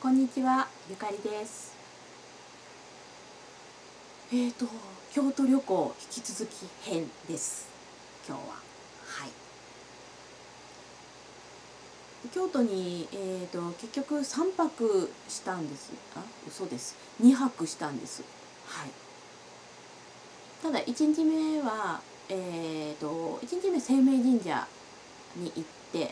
こんにちは、ゆかりです。京都旅行引き続き編です。今日は、京都に結局3泊したんです。嘘です。2泊したんです。ただ1日目は1日目晴明神社に行って、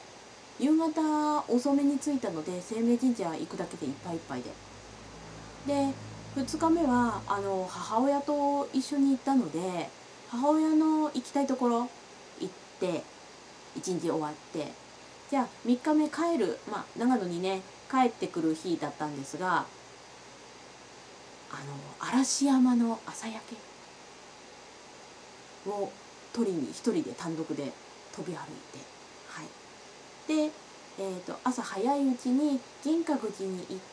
夕方遅めに着いたので晴明神社行くだけでいっぱいいっぱいで2日目は母親と一緒に行ったので、母親の行きたいところ行って1日終わって、じゃあ3日目帰る、長野にね帰ってくる日だったんですが、嵐山の朝焼けを撮りに一人で単独で飛び歩いて、で、朝早いうちに銀閣寺に行って、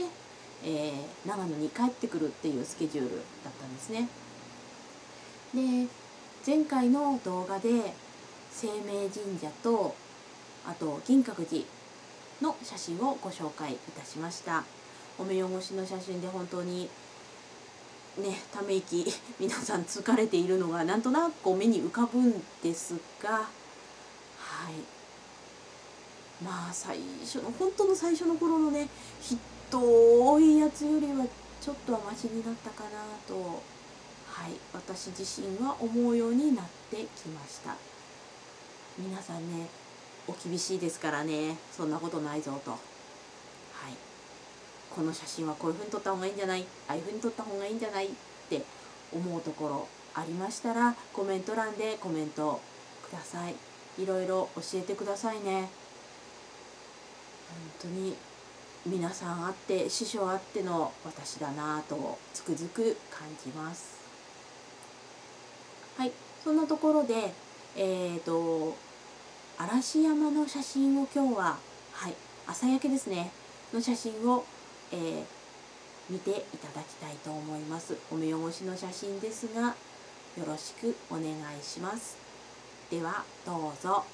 長野に帰ってくるっていうスケジュールだったんですね。で、前回の動画で晴明神社とあと銀閣寺の写真をご紹介いたしました。お目汚しの写真で本当にね、ため息皆さん疲れているのがなんとなく目に浮かぶんですが、最初の本当の最初の頃のね人多いやつよりはちょっとはマシになったかなと、私自身は思うようになってきました。皆さんねお厳しいですからね、そんなことないぞと、この写真はこういうふうに撮った方がいいんじゃない、ああいうふうに撮った方がいいんじゃないって思うところありましたら、コメント欄でコメントください。いろいろ教えてくださいね。本当に皆さんあって師匠あっての私だなぁとつくづく感じます。そんなところで嵐山の写真を今日は、朝焼けですねの写真を、見ていただきたいと思います。お目汚しの写真ですがよろしくお願いします。ではどうぞ。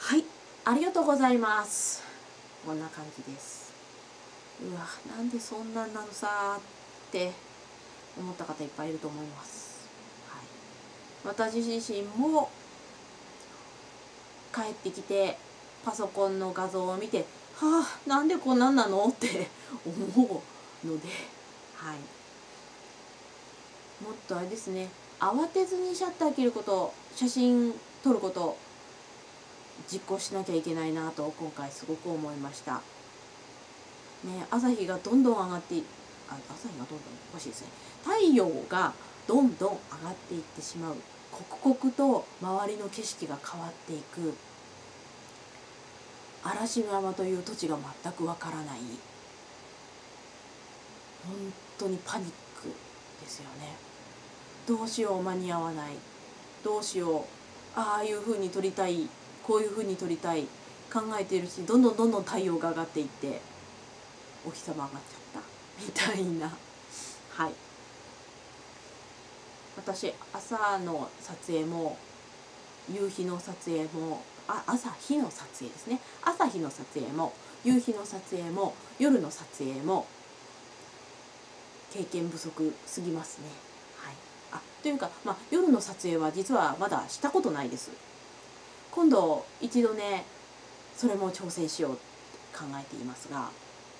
はい、ありがとうございます。こんな感じです。うわ、なんでそんなんなのさーって思った方いっぱいいると思います。はい、私自身も帰ってきてパソコンの画像を見て、はあ、なんでこんなんなのって思うので、はい、もっとあれですね、慌てずにシャッター切ること、写真撮ること実行しなきゃいけないなと今回すごく思いました。ね、朝日がどんどん上がって朝日がどんどんおかしいですね。太陽がどんどん上がっていってしまう。刻々と周りの景色が変わっていく。嵐山という土地が全くわからない。本当にパニックですよね。どうしよう、間に合わない。どうしよう、ああいう風に撮りたい、こういう風に撮りたい、考えているし、どんどん太陽が上がっていってお日様上がっちゃったみたいな。はい、私朝の撮影も夕日の撮影も朝日の撮影ですね、朝日の撮影も夕日の撮影も夜の撮影も経験不足すぎますね。はい、というか、夜の撮影は実はまだしたことないです。今度一度ね、それも挑戦しようって考えていますが、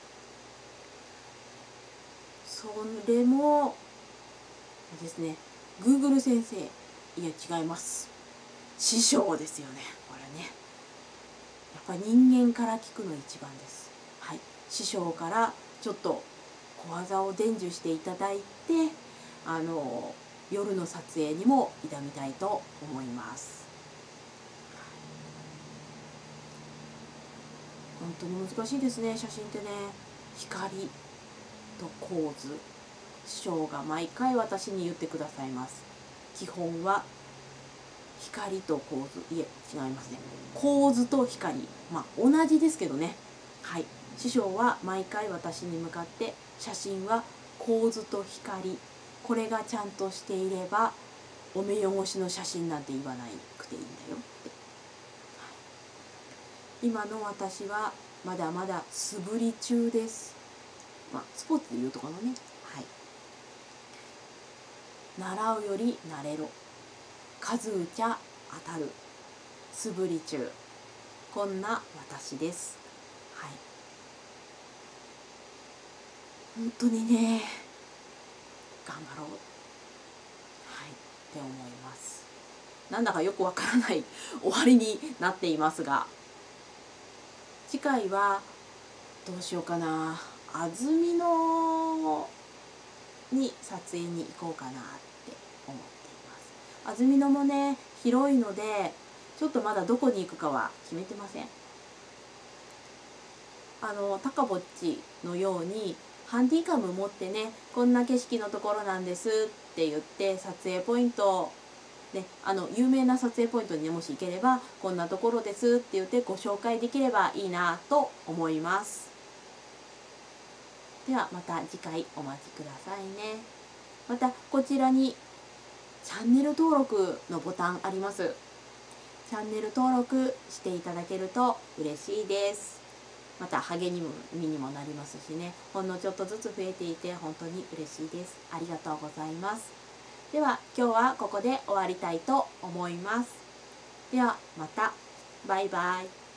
それもですね、Google 先生、いや違います、師匠ですよね、これね。やっぱり人間から聞くの一番です。はい、師匠からちょっと小技を伝授していただいて、夜の撮影にも挑みたいと思います。本当に難しいですね、写真ってね。光と構図、師匠が毎回私に言ってくださいます。基本は光と構図、いえ違いますね、構図と光、同じですけどね。はい、師匠は毎回私に向かって、写真は構図と光、これがちゃんとしていればお目汚しの写真なんて言わなくていいんだよって。今の私はまだまだ素振り中です。スポーツでいうところのね、はい、習うより慣れろ、数打ちゃ当たる、素振り中、こんな私です。はい、本当にね、頑張ろう、はい、って思います。なんだかよくわからない終わりになっていますが、次回はどうしようかな、安曇野に撮影に行こうかなって思っています。安曇野もね、広いのでちょっとまだどこに行くかは決めてません。高ぼっちのようにハンディカム持ってね、こんな景色のところなんですって言って撮影ポイントで、有名な撮影ポイントにね、もし行ければこんなところですって言ってご紹介できればいいなと思います。ではまた次回お待ちくださいね。またこちらにチャンネル登録のボタンあります。チャンネル登録していただけると嬉しいです。また励みにもなりますしね、ほんのちょっとずつ増えていて本当に嬉しいです。ありがとうございます。では今日はここで終わりたいと思います。ではまた、バイバイ。